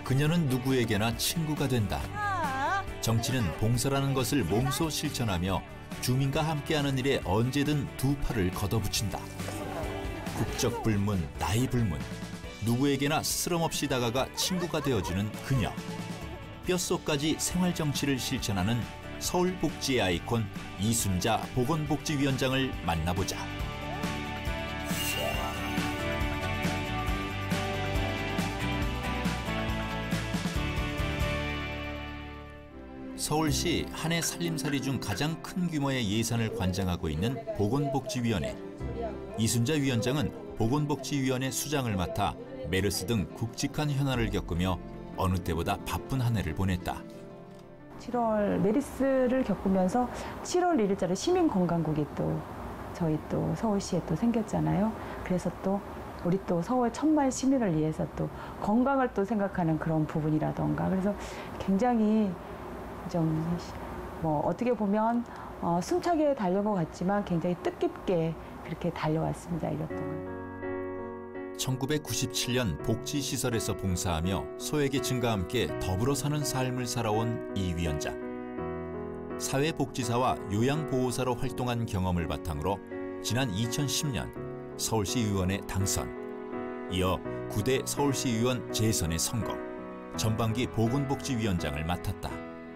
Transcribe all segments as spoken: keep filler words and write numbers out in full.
그녀는 누구에게나 친구가 된다. 정치는 봉사라는 것을 몸소 실천하며 주민과 함께하는 일에 언제든 두 팔을 걷어붙인다. 국적 불문, 나이 불문, 누구에게나 스스럼없이 다가가 친구가 되어주는 그녀. 뼛속까지 생활정치를 실천하는 서울복지의 아이콘 이순자 보건복지위원장을 만나보자. 서울시 한 해 살림살이 중 가장 큰 규모의 예산을 관장하고 있는 보건복지위원회. 이순자 위원장은 보건복지위원회 수장을 맡아 메르스 등 굵직한 현안을 겪으며 어느 때보다 바쁜 한 해를 보냈다. 칠월 메르스를 겪으면서 칠월 일일자로 시민건강국이 또 저희 또 서울시에 또 생겼잖아요. 그래서 또 우리 또 서울 천만 시민을 위해서 또 건강을 또 생각하는 그런 부분이라던가, 그래서 굉장히 좀 뭐 어떻게 보면 어, 숨차게 달려온 것 같지만 굉장히 뜻깊게 그렇게 달려왔습니다. 일 년 동안. 천구백구십칠 년 복지시설에서 봉사하며 소외계층과 함께 더불어 사는 삶을 살아온 이 위원장. 사회복지사와 요양보호사로 활동한 경험을 바탕으로 지난 이천십 년 서울시 의원에 당선, 이어 구 대 서울시 의원 재선에 성공, 전반기 보건복지위원장을 맡았다.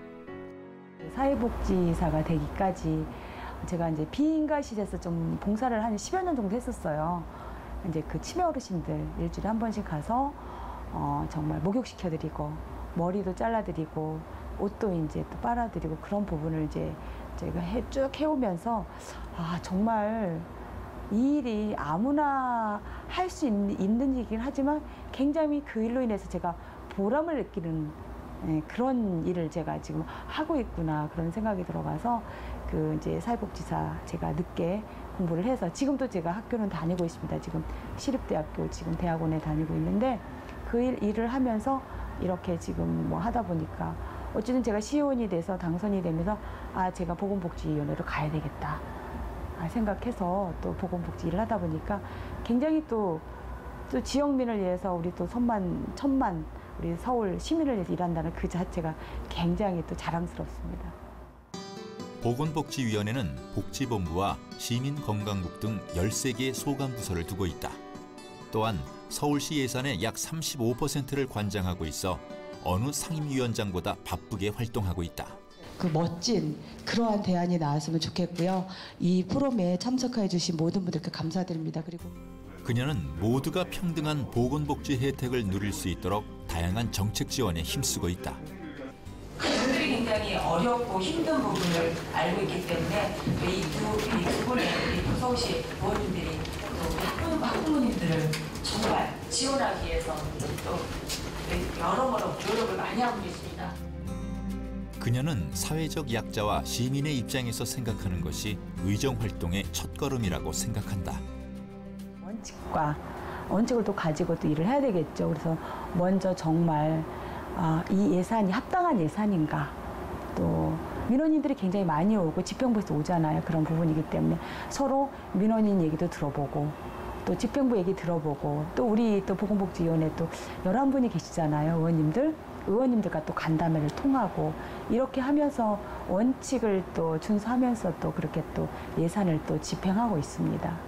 사회복지사가 되기까지 제가 이제 비인가시에서 좀 봉사를 한 십여 년 정도 했었어요. 이제 그 치매 어르신들 일주일에 한 번씩 가서 어 정말 목욕시켜드리고 머리도 잘라드리고 옷도 이제 또 빨아드리고 그런 부분을 이제 제가 해, 쭉 해오면서 아 정말 이 일이 아무나 할 수 있는 일이긴 하지만 굉장히 그 일로 인해서 제가 보람을 느끼는 네, 그런 일을 제가 지금 하고 있구나 그런 생각이 들어가서 그 이제 사회복지사 제가 늦게 공부를 해서 지금도 제가 학교는 다니고 있습니다. 지금 시립대학교 지금 대학원에 다니고 있는데 그 일, 일을 하면서 이렇게 지금 뭐 하다 보니까 어쨌든 제가 시의원이 돼서 당선이 되면서 아 제가 보건복지위원회로 가야 되겠다 아, 생각해서 또 보건복지 일을 하다 보니까 굉장히 또, 또 지역민을 위해서 우리 또 천만 천만 우리 서울 시민을 위해서 일한다는 그 자체가 굉장히 또 자랑스럽습니다. 보건복지위원회는 복지본부와 시민건강국 등 열세 개의 소관부서를 두고 있다. 또한 서울시 예산의 약 삼십오 퍼센트를 관장하고 있어 어느 상임위원장보다 바쁘게 활동하고 있다. 그 멋진 그러한 대안이 나왔으면 좋겠고요. 이 포럼에 참석해 주신 모든 분들께 감사드립니다. 그리고 그녀는 모두가 평등한 보건복지 혜택을 누릴 수 있도록 다양한 정책 지원에 힘쓰고 있다. 그들이 굉장히 어렵고 힘든 부분을 알고 있기 때문에 이 두, 이 두 분의 우리 서울시 의원님들이 또 학부모님들을 정말 지원하기 위해서 또 여러모로 노력을 많이 하고 계십니다. 그녀는 사회적 약자와 시민의 입장에서 생각하는 것이 의정활동의 첫걸음이라고 생각한다. 원칙과 원칙을 또 가지고 또 일을 해야 되겠죠. 그래서 먼저 정말 아, 이 예산이 합당한 예산인가, 또 민원인들이 굉장히 많이 오고 집행부에서 오잖아요. 그런 부분이기 때문에 서로 민원인 얘기도 들어보고 또 집행부 얘기 들어보고 또 우리 또 보건복지위원회 또 열한 분이 계시잖아요. 의원님들. 의원님들과 또 간담회를 통하고 이렇게 하면서 원칙을 또 준수하면서 또 그렇게 또 예산을 또 집행하고 있습니다.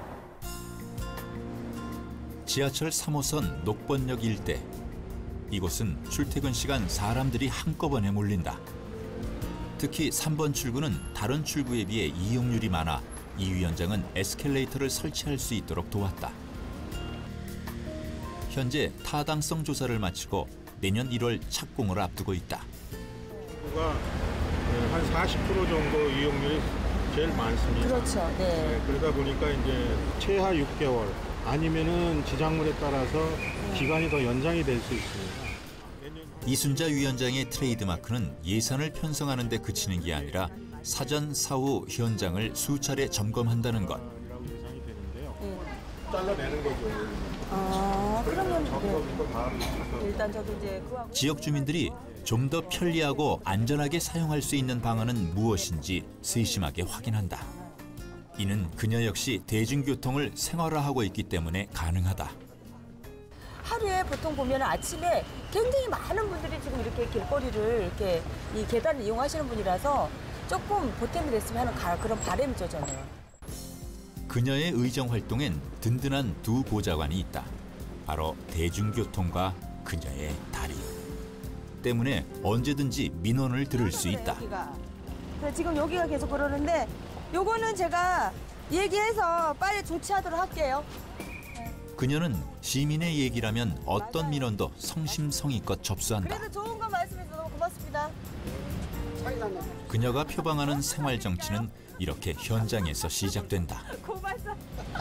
지하철 삼 호선 녹번역 일대. 이곳은 출퇴근 시간 사람들이 한꺼번에 몰린다. 특히 삼 번 출구는 다른 출구에 비해 이용률이 많아 이 위원장은 에스컬레이터를 설치할 수 있도록 도왔다. 현재 타당성 조사를 마치고 내년 일월 착공을 앞두고 있다. 한 사십 퍼센트 정도 이용률이 제일 많습니다. 그렇죠. 네. 네, 그러다 보니까 이제 최하 육 개월 아니면은 지작물에 따라서 기간이 더 연장이 될 수 있습니다. 이순자 위원장의 트레이드마크는 예산을 편성하는 데 그치는 게 아니라 사전 사후 현장을 수차례 점검한다는 것. 네. 잘라내는 거죠. 아, 그러면 네. 일단 저도 이제 그하고 지역 주민들이 좀 더 편리하고 안전하게 사용할 수 있는 방안은 무엇인지 세심하게 확인한다. 이는 그녀 역시 대중교통을 생활화하고 있기 때문에 가능하다. 하루에 보통 보면 아침에 굉장히 많은 분들이 지금 이렇게 길거리를 이렇게 이 계단을 이용하시는 분이라서 조금 보탬이 됐으면 하는 가, 그런 바람이죠, 저는. 그녀의 의정 활동엔 든든한 두 보좌관이 있다. 바로 대중교통과 그녀의 다리. 때문에 언제든지 민원을 들을 수 있다. 여기가. 지금 여기가 계속 그러는데 요거는 제가 얘기해서 빨리 조치하도록 할게요. 그녀는 시민의 얘기라면 어떤 민원도 성심성의껏 접수한다. 그래도 좋은 거 말씀해서 너무 고맙습니다. 그녀가 표방하는 생활 정치는 이렇게 현장에서 시작된다. 고맙습니다.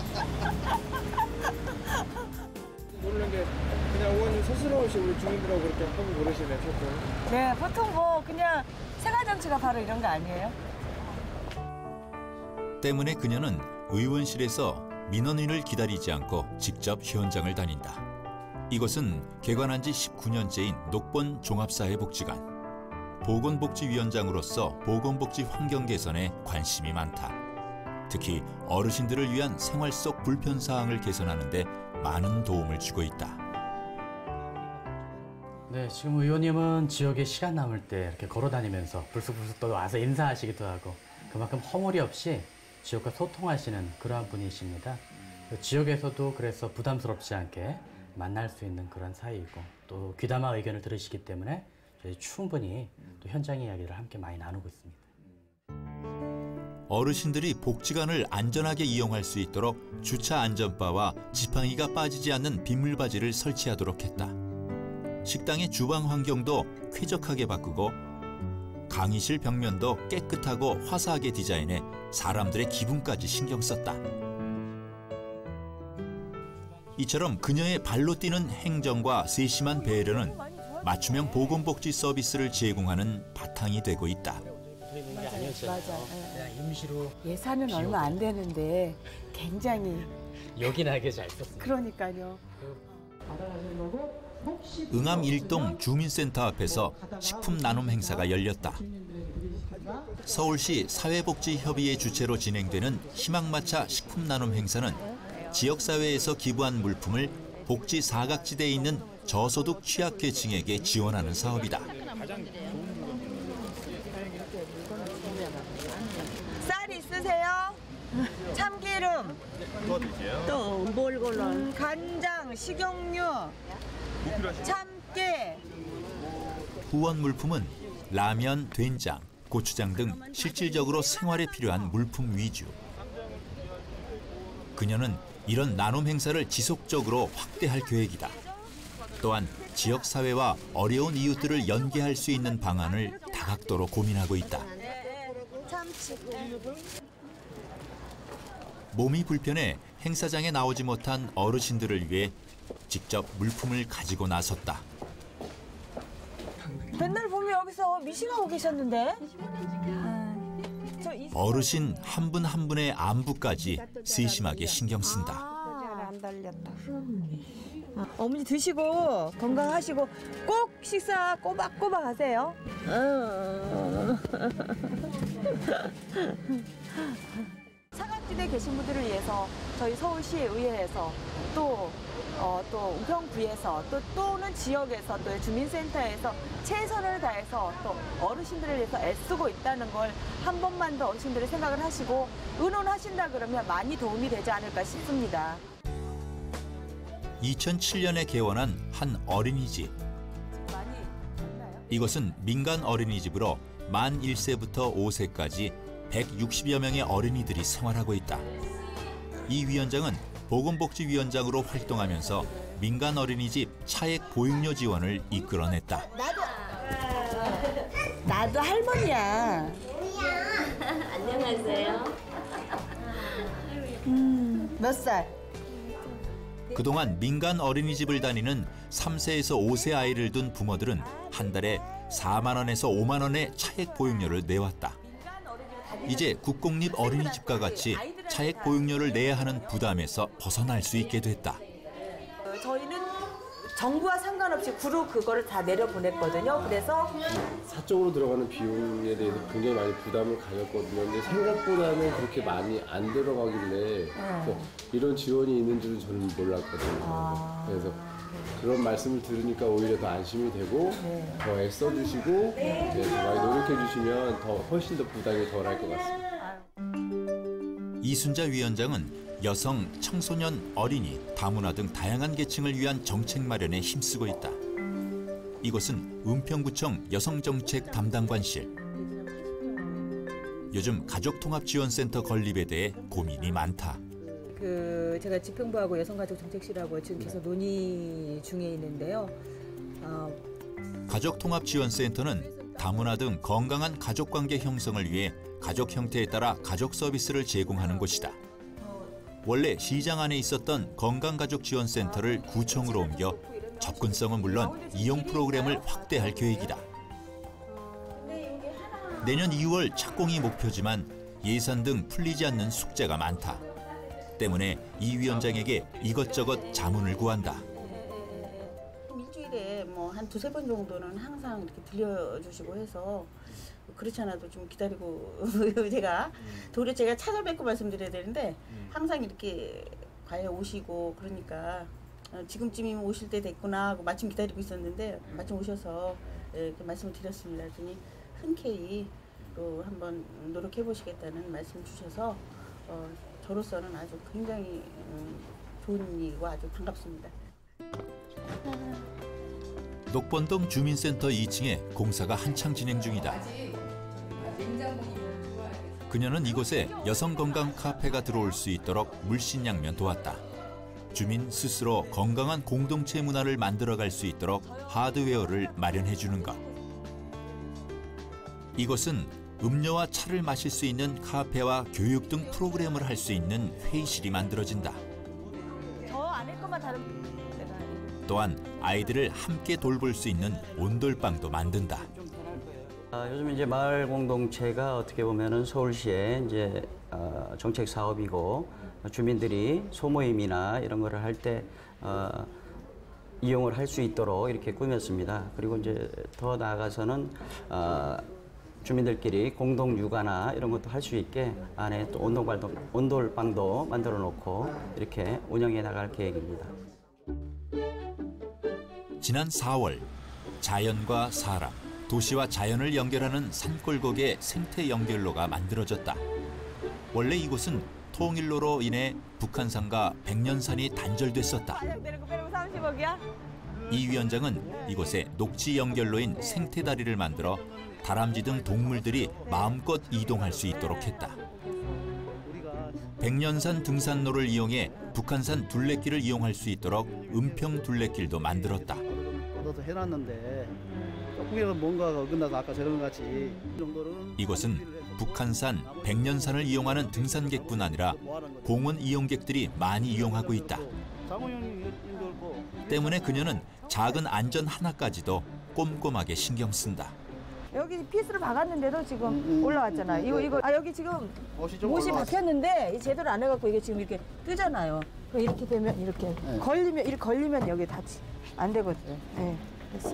모르는 게 그냥 의원님 스스로 없이 우리 주민들하고 그렇게 하고 그러시네, 조금. 네, 보통 뭐 그냥 생활 정치가 바로 이런 거 아니에요? 때문에 그녀는 의원실에서 민원인을 기다리지 않고 직접 현장을 다닌다. 이곳은 개관한 지 십구 년째인 녹번 종합사회복지관. 보건복지위원장으로서 보건복지 환경 개선에 관심이 많다. 특히 어르신들을 위한 생활 속 불편 사항을 개선하는 데 많은 도움을 주고 있다. 네, 지금 의원님은 지역에 시간 남을 때 이렇게 걸어다니면서 불쑥불쑥 또 와서 인사하시기도 하고 그만큼 허물이 없이 지역과 소통하시는 그러한 분이십니다. 지역에서도 그래서 부담스럽지 않게 만날 수 있는 그런 사이이고 또 귀담아 의견을 들으시기 때문에 저희 충분히 또 현장 이야기를 함께 많이 나누고 있습니다. 어르신들이 복지관을 안전하게 이용할 수 있도록 주차 안전바와 지팡이가 빠지지 않는 빗물바지를 설치하도록 했다. 식당의 주방 환경도 쾌적하게 바꾸고 강의실 벽면도 깨끗하고 화사하게 디자인해 사람들의 기분까지 신경 썼다. 이처럼 그녀의 발로 뛰는 행정과 세심한 배려는 맞춤형 보건복지 서비스를 제공하는 바탕이 되고 있다. 맞아. 그냥 임시로 예산은 얼마 안 되는데 굉장히 요긴하게 잘 썼습니다. 그러니까요. 응암 일동 주민센터 앞에서 식품 나눔 행사가 열렸다. 서울시 사회복지협의회 주최로 진행되는 희망마차 식품 나눔 행사는 지역사회에서 기부한 물품을 복지 사각지대에 있는 저소득 취약계층에게 지원하는 사업이다. 쌀 있으세요? 참기름, 또 뭘 골라? 음, 간장, 식용유, 참깨. 후원 물품은 라면, 된장, 고추장 등 실질적으로 생활에 필요한 물품 위주. 그녀는 이런 나눔 행사를 지속적으로 확대할 계획이다. 또한 지역사회와 어려운 이웃들을 연계할 수 있는 방안을 다각도로 고민하고 있다. 몸이 불편해 행사장에 나오지 못한 어르신들을 위해 직접 물품을 가지고 나섰다. 맨날 보면 여기서 미싱하고 계셨는데? 어르신 한 분 한 분의 안부까지 세심하게 신경 쓴다. 아, 안 달렸다. 어머니 드시고 건강하시고 꼭 식사 꼬박꼬박 하세요. 사각지대에 계신 분들을 위해서 저희 서울시 의회에서 또, 어, 또 우평구에서 또 또는 지역에서 또 주민센터에서 최선을 다해서 또 어르신들을 위해서 애쓰고 있다는 걸 한 번만 더 어르신들이 생각을 하시고 의논하신다 그러면 많이 도움이 되지 않을까 싶습니다. 이천칠 년에 개원한 한 어린이집. 이것은 민간 어린이집으로 만 일 세부터 오 세까지 백육십여 명의 어린이들이 생활하고 있다. 이 위원장은 보건복지위원장으로 활동하면서 민간 어린이집 차액 보육료 지원을 이끌어냈다. 나도 나도 할머니야. 안녕하세요. 음, 몇 살? 그동안 민간 어린이집을 다니는 삼 세에서 오 세 아이를 둔 부모들은 한 달에 사만 원에서 오만 원의 차액 보육료를 내왔다. 이제 국공립 어린이집과 같이 차액 보육료를 내야 하는 부담에서 벗어날 수 있게 됐다. 저희는 정부와 상관없이 구로 그거를 다 내려보냈거든요. 그래서 사적으로 들어가는 비용에 대해서 굉장히 많이 부담을 가졌거든요. 근데 생각보다는 그렇게 많이 안 들어가길래 그래서 이런 지원이 있는 줄은 저는 몰랐거든요. 아. 그래서 그런 말씀을 들으니까 오히려 더 안심이 되고 네. 더 애써주시고 네, 더 많이 노력해주시면 더 훨씬 더 부담이 덜할 것 같습니다. 이순자 위원장은 여성, 청소년, 어린이, 다문화 등 다양한 계층을 위한 정책 마련에 힘쓰고 있다. 이곳은 은평구청 여성정책 담당관실. 요즘 가족통합지원센터 건립에 대해 고민이 많다. 그 제가 지평부하고 여성가족정책실하고 지금 계속 논의 중에 있는데요. 어... 가족통합지원센터는 다문화 등 건강한 가족관계 형성을 위해 가족 형태에 따라 가족 서비스를 제공하는 곳이다. 원래 시장 안에 있었던 건강가족지원센터를 구청으로 옮겨 접근성은 물론 이용 프로그램을 확대할 계획이다. 내년 이월 착공이 목표지만 예산 등 풀리지 않는 숙제가 많다. 때문에 이 위원장에게 이것저것 자문을 구한다. 일주일에 뭐 한 두세 번 정도는 항상 이렇게 들려주시고 해서 그렇지 않아도 좀 기다리고 제가 도리어 제가 찾아뵙고 말씀드려야 되는데 항상 이렇게 과외 오시고 그러니까 지금쯤이면 오실 때 됐구나 하고 마침 기다리고 있었는데 마침 오셔서 이렇게 말씀을 드렸습니다. 그랬더니 흔쾌히 또 한번 노력해 보시겠다는 말씀 주셔서 어, 저로서는 아주 굉장히 음, 좋은 일이고 아주 반갑습니다. 녹번동 주민센터 이 층에 공사가 한창 진행 중이다. 그녀는 이곳에 여성 건강 카페가 들어올 수 있도록 물신양면 도왔다. 주민 스스로 건강한 공동체 문화를 만들어갈 수 있도록 하드웨어를 마련해 주는 것. 이곳은 음료와 차를 마실 수 있는 카페와 교육 등 프로그램을 할 수 있는 회의실이 만들어진다. 저 안에 것만 다른. 또한 아이들을 함께 돌볼 수 있는 온돌방도 만든다. 아, 요즘 이제 마을 공동체가 어떻게 보면은 서울시의 이제 어, 정책 사업이고 주민들이 소모임이나 이런 거를 할 때 어, 이용을 할 수 있도록 이렇게 꾸몄습니다. 그리고 이제 더 나아가서는 어, 주민들끼리 공동 육아나 이런 것도 할 수 있게 안에 또 온돌방도, 온돌방도 만들어 놓고 이렇게 운영해 나갈 계획입니다. 지난 사월 자연과 사람, 도시와 자연을 연결하는 산골곡의 생태 연결로가 만들어졌다. 원래 이곳은 통일로로 인해 북한산과 백년산이 단절됐었다. 삼십억이야? 이 위원장은 이곳에 녹지 연결로인 생태다리를 만들어 다람쥐 등 동물들이 마음껏 이동할 수 있도록 했다. 백년산 등산로를 이용해 북한산 둘레길을 이용할 수 있도록 은평 둘레길도 만들었다. 너도 해놨는데 조금이라도 뭔가가 어긋나서 아까 저런 같이 이 정도는 이곳은 북한산, 백년산을 이용하는 등산객뿐 아니라 공원 이용객들이 많이 이용하고 있다. 때문에 그녀는 작은 안전 하나까지도 꼼꼼하게 신경 쓴다. 여기 피스를 박았는데도 지금 음, 올라왔잖아요. 이거 이거 아 여기 지금 못이 박혔는데 제대로 안 해갖고 이게 지금 이렇게 뜨잖아요. 이렇게 되면 이렇게 네. 걸리면 이렇게 걸리면 여기 다치 안 되거든요. 네, 됐어.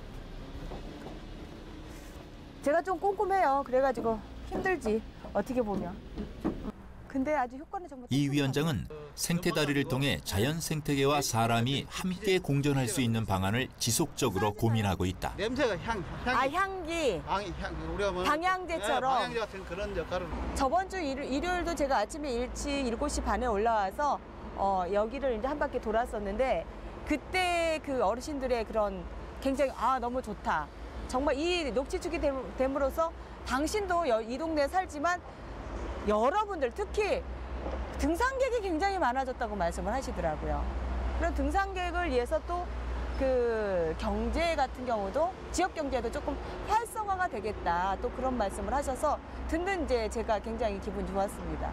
제가 좀 꼼꼼해요. 그래가지고 힘들지 어떻게 보면. 근데 아주 효과는 정말. 이 위원장은 생태다리를 통해 자연 생태계와 사람이 함께 공존할 수 있는 방안을 지속적으로 고민하고 있다. 냄새가 향, 향. 아 향기. 향, 향. 우리가 뭐 방향제처럼. 네, 방향제 같은 그런 역할을. 저번 주 일, 일요일도 제가 아침에 일찍 일곱 시 반에 올라와서 어, 여기를 이제 한 바퀴 돌았었는데 그때 그 어르신들의 그런 굉장히 아 너무 좋다. 정말 이 녹지축이 됨으로써 당신도 여, 이 동네에 살지만 여러분들 특히 등산객이 굉장히 많아졌다고 말씀을 하시더라고요. 그런 등산객을 위해서 또 그 경제 같은 경우도 지역 경제도 조금 활성화가 되겠다. 또 그런 말씀을 하셔서 듣는 이제 제가 굉장히 기분 좋았습니다.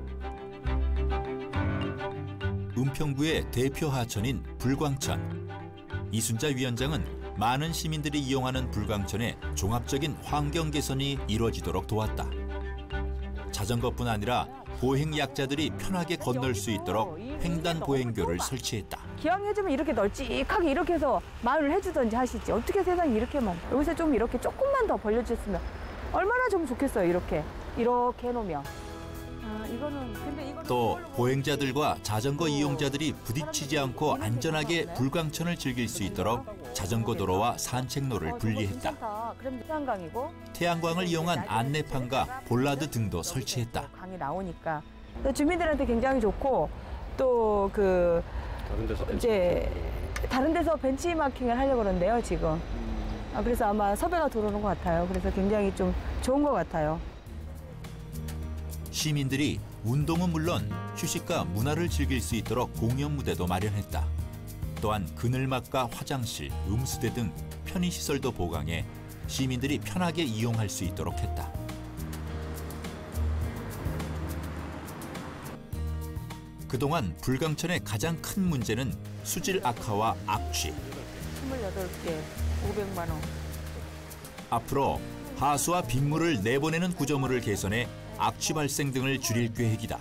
은평구의 대표 하천인 불광천. 이순자 위원장은 많은 시민들이 이용하는 불광천의 종합적인 환경 개선이 이루어지도록 도왔다. 자전거뿐 아니라 보행 약자들이 편하게 건널 수 있도록 횡단 보행교를 설치했다. 기왕해주면 이렇게 널찍하게 이렇게 해서 마을을 해주던지 하시지. 어떻게 세상이 이렇게만. 여기서 좀 이렇게 조금만 더 벌려주셨으면 얼마나 좀 좋겠어요. 이렇게. 이렇게 해놓으면. 아, 이거는 근데 이거는 또 보행자들과 자전거 이용자들이 부딪히지 않고 안전하게 불광천을 즐길 수 있도록 자전거 도로와 산책로를 분리했다. 그럼 태양광이고 태양광을 이용한 안내판과 볼라드 등도 설치했다. 광이 나오니까 주민들한테 굉장히 좋고 또 그 이제 다른 데서 벤치마킹을 하려고 그러는데요 지금. 아, 그래서 아마 섭외가 들어오는 것 같아요. 그래서 굉장히 좀 좋은 것 같아요. 시민들이 운동은 물론 휴식과 문화를 즐길 수 있도록 공연 무대도 마련했다. 또한 그늘막과 화장실, 음수대 등 편의시설도 보강해 시민들이 편하게 이용할 수 있도록 했다. 그동안 불광천의 가장 큰 문제는 수질 악화와 악취. 스물여덟 개, 오백만 원. 앞으로 하수와 빗물을 내보내는 구조물을 개선해 악취 발생 등을 줄일 계획이다.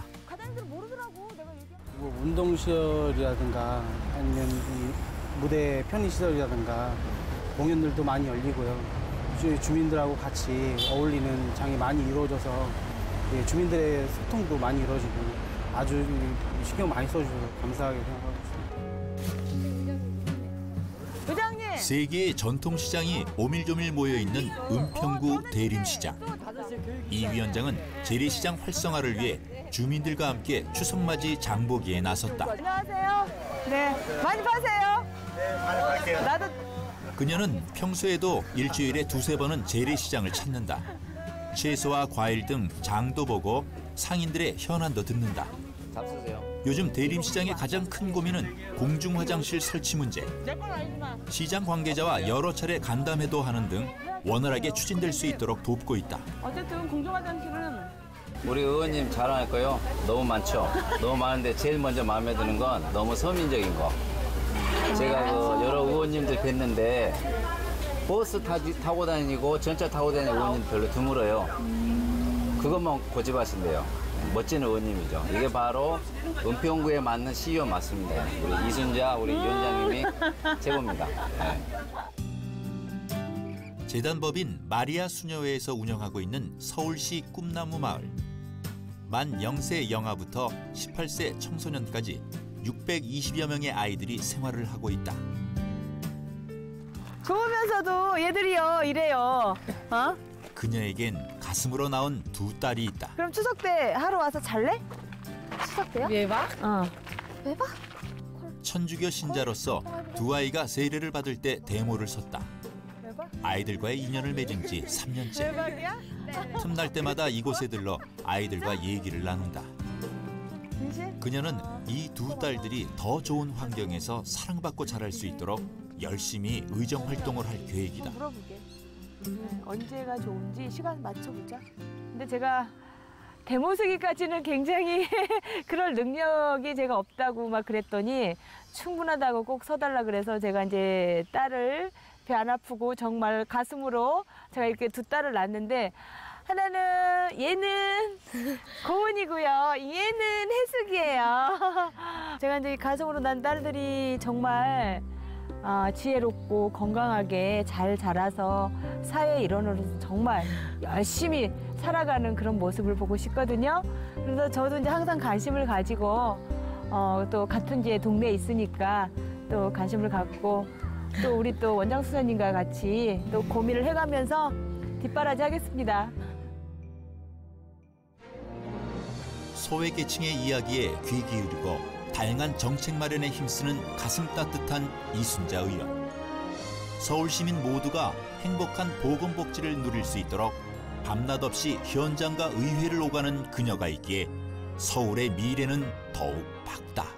뭐 운동시설이라든가 아니면 이 무대 편의시설이라든가 공연들도 많이 열리고요. 주- 주민들하고 같이 어울리는 장이 많이 이루어져서 예, 주민들의 소통도 많이 이루어지고 아주 신경 많이 써주셔서 감사하게 생각하고 있습니다. 부장님! 세계의 전통시장이 오밀조밀 모여있는 은평구 대림시장. 이 위원장은 재래시장 활성화를 위해 주민들과 함께 추석맞이 장보기에 나섰다. 안녕하세요. 네, 많이 파세요. 네, 많이 팔게요. 나도. 그녀는 평소에도 일주일에 두세 번은 재래시장을 찾는다. 채소와 과일 등 장도 보고 상인들의 현안도 듣는다. 잡수세요. 요즘 대림시장의 가장 큰 고민은 공중화장실 설치 문제. 시장 관계자와 여러 차례 간담회도 하는 등 원활하게 추진될 수 있도록 돕고 있다. 어쨌든 공중화장실은 우리 의원님 자랑할 거요. 너무 많죠. 너무 많은데 제일 먼저 마음에 드는 건 너무 서민적인 거. 제가 그 여러 의원님들 뵀는데 버스 타, 타고 다니고 전차 타고 다니는 의원님 별로 드물어요. 그것만 고집하신대요. 멋진 의원님이죠. 이게 바로 은평구에 맞는 시의원 맞습니다. 우리 이순자 우리 위원장님이 최고입니다. 네. 재단법인 마리아 수녀회에서 운영하고 있는 서울시 꿈나무 마을. 만 영 세 영아부터 십팔 세 청소년까지 육백이십여 명의 아이들이 생활을 하고 있다. 좋으면서도 얘들이요 이래요. 어? 그녀에겐 가슴으로 나온 두 딸이 있다. 그럼 추석 때 하러 와서 잘래? 추석 때요? 외박? 어. 외박? 천주교 신자로서 두 아이가 세례를 받을 때 대모를 섰다. 아이들과의 인연을 맺은 지 삼 년째. 대박이야? 틈날 때마다 이곳에 들러 아이들과 얘기를 나눈다. 그녀는 이 두 딸들이 더 좋은 환경에서 사랑받고 자랄 수 있도록 열심히 의정 활동을 할 계획이다. 물어보게. 네, 언제가 좋은지 시간 맞춰보자. 근데 제가 대모쓰기까지는 굉장히 그럴 능력이 제가 없다고 막 그랬더니 충분하다고 꼭 서달라 그래서 제가 이제 딸을 배 안 아프고 정말 가슴으로 제가 이렇게 두 딸을 낳았는데 하나는 얘는 고은이고요. 얘는 해숙이에요. 제가 이제 가정으로 난 딸들이 정말 아, 지혜롭고 건강하게 잘 자라서 사회 일원으로서 정말 열심히 살아가는 그런 모습을 보고 싶거든요. 그래서 저도 이제 항상 관심을 가지고 어, 또 같은 제 동네에 있으니까 또 관심을 갖고 또 우리 또 원장 수사님과 같이 또 고민을 해가면서 뒷바라지 하겠습니다. 소외계층의 이야기에 귀 기울이고 다양한 정책 마련에 힘쓰는 가슴 따뜻한 이순자 의원. 서울 시민 모두가 행복한 보건복지를 누릴 수 있도록 밤낮 없이 현장과 의회를 오가는 그녀가 있기에 서울의 미래는 더욱 밝다.